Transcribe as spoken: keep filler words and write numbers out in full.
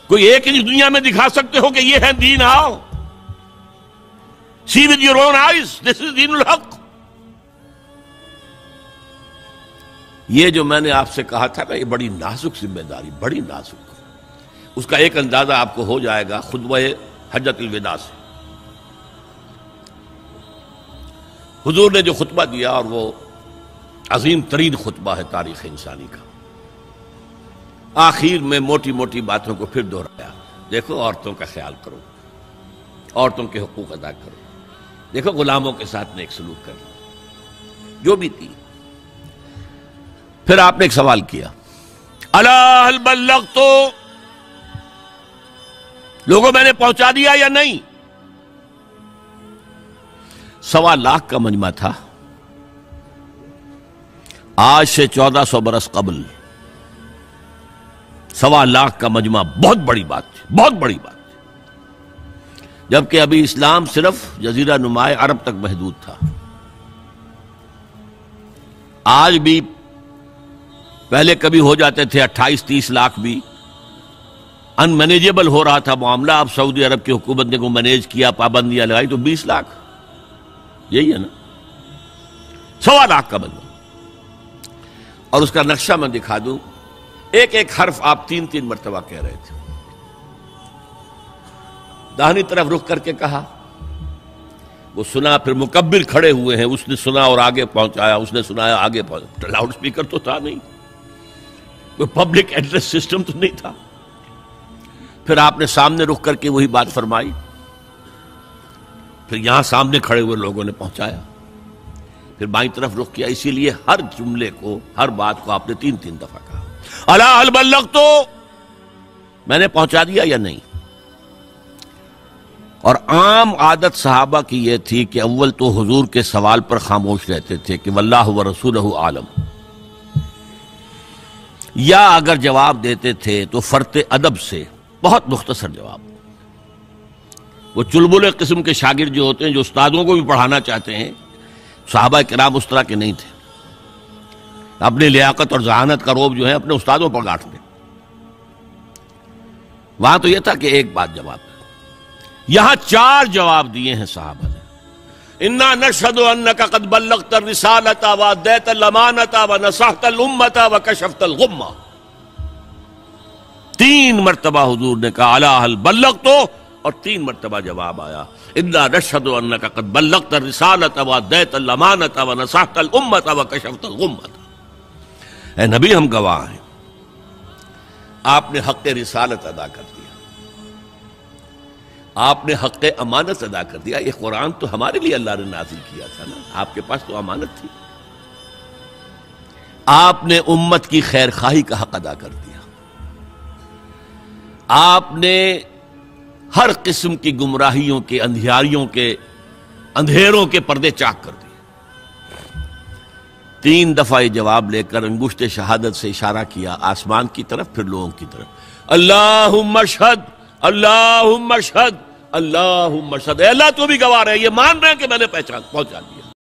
کوئی ایک انچ دنیا میں دکھا سکتے ہو کہ یہ ہے دین؟ آؤ see with your own eyes, this is دین الحق. یہ جو میں نے آپ سے کہا تھا نا، یہ بڑی نازک ذمہ داری، بڑی نازک. اس کا ایک اندازہ آپ کو ہو جائے گا خطبہ حجۃ الوداع سے. حضور نے جو خطبہ دیا، اور وہ عظیم ترین خطبہ ہے تاریخ انسانی کا، آخر میں موٹی موٹی باتوں کو پھر دہرایا. دیکھو عورتوں کا خیال کرو، عورتوں کے حقوق ادا کرو، دیکھو غلاموں کے ساتھ نیک سلوک کرنا، جو بھی تھی. پھر آپ نے ایک سوال کیا، الا هل بلغت، لوگوں میں نے پہنچا دیا یا نہیں؟ سوا لاکھ کا مجمع تھا. آج سے چودہ سو برس قبل سوا لاکھ کا مجمع بہت بڑی بات تھی، بہت بڑی بات تھی. جبکہ ابھی اسلام صرف جزیرہ نما عرب تک محدود تھا. آج بھی پہلے کبھی ہو جاتے تھے اٹھائیس تیس لاکھ بھی، ان مینیجیبل ہو رہا تھا معاملہ. اب سعودی عرب کی حکومت نے کو مینیج کیا، پابندیاں لگائی تو بیس لاکھ. یہی ہے نا، سوا لاکھ کا مجمع. اور اس کا نقشہ میں دکھا دوں، ایک ایک حرف آپ تین تین مرتبہ کہہ رہے تھے. داہنی طرف رخ کر کے کہا، وہ سنا. پھر مکبر کھڑے ہوئے ہیں، اس نے سنا اور آگے پہنچایا، اس نے سنایا آگے پہنچایا. لاؤڈ سپیکر تو تھا نہیں، کوئی پبلک ایڈریس سسٹم تو نہیں تھا. پھر آپ نے سامنے رخ کر کے وہی بات فرمائی. پھر یہاں سامنے کھڑے ہوئے لوگوں نے پہنچایا. پھر بائیں طرف رخ کیا. اسی لیے ہر جملے کو، ہر بات کو آپ نے تین تین دفعہ کہا، الا هل بلغت، میں نے پہنچا دیا یا نہیں. اور عام عادت صحابہ کی یہ تھی کہ اول تو حضور کے سوال پر خاموش رہتے تھے کہ واللہ ورسولہ عالم، یا اگر جواب دیتے تھے تو فرط ادب سے بہت مختصر جواب. وہ چلبلے قسم کے شاگرد جو ہوتے ہیں، جو استادوں کو بھی پڑھانا چاہتے ہیں، صحابہ کرام اس طرح کے نہیں تھے. اپنی لیاقت اور ذہانت کا روب جو ہے اپنے استادوں پر گاٹھ دیں. وہاں تو یہ تھا کہ ایک بات جواب ہے. یہاں چار جواب دیے ہیں صحابہ نے. انا نشهد انك قد بلغت الرسالة واديت الامانة ونصحت الامة وكشفت الغمة. تین مرتبہ حضور نے کہا الا هل بلغت، اور تین مرتبہ جواب آیا انا نشهد انك قد بلغت الرسالة واديت الامانة ونصحت الامة وكشفت الغمة. اے نبی، ہم گواہ ہیں، آپ نے حق رسالت ادا کر دیا، آپ نے حق امانت ادا کر دیا. یہ قرآن تو ہمارے لیے اللہ نے نازل کیا تھا نا، آپ کے پاس تو امانت تھی. آپ نے امت کی خیر خواہی کا حق ادا کر دیا. آپ نے ہر قسم کی گمراہیوں کے، اندھیاریوں کے، اندھیروں کے پردے چاک کر دیے. تین دفعہ یہ جواب لے کر انگشت شہادت سے اشارہ کیا آسمان کی طرف، پھر لوگوں کی طرف. اللہم اشہد، اللہم اشہد، اللہم اشہد. اے اللہ تو بھی گواہ رہے، یہ مان رہے ہیں کہ میں نے پہچان پہنچا دیا.